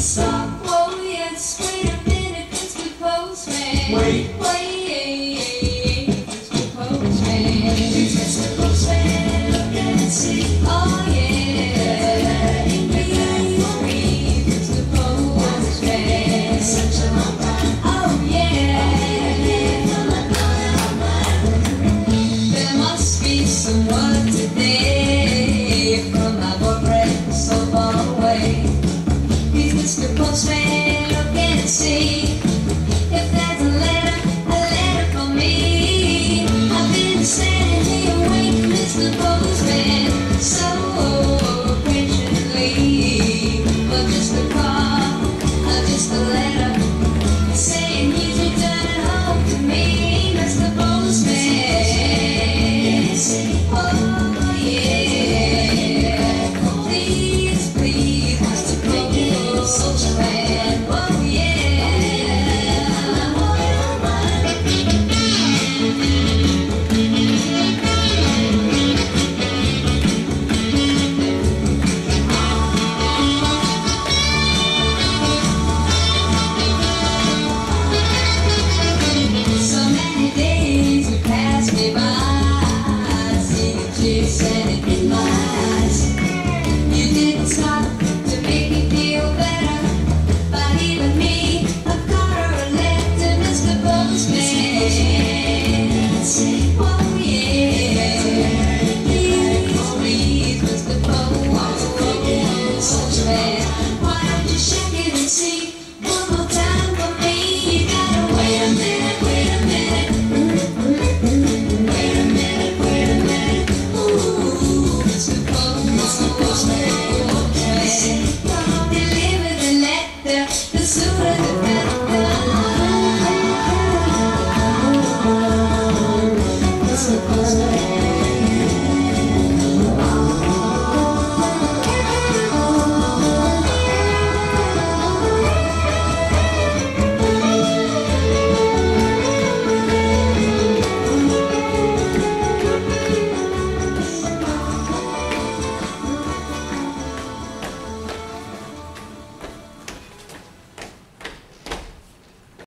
Stop, oh yes, wait a minute, Mr. Postman. Wait. Mr. Postman. Mr. Postman, look and see. Oh yeah, Mr. Postman. Oh yeah, there must be someone today from my boyfriend so far away. Mr. Postman, look and see if there's a letter for me. I've been sitting here waiting, Mr. Postman, so patiently. But just a call, just a letter.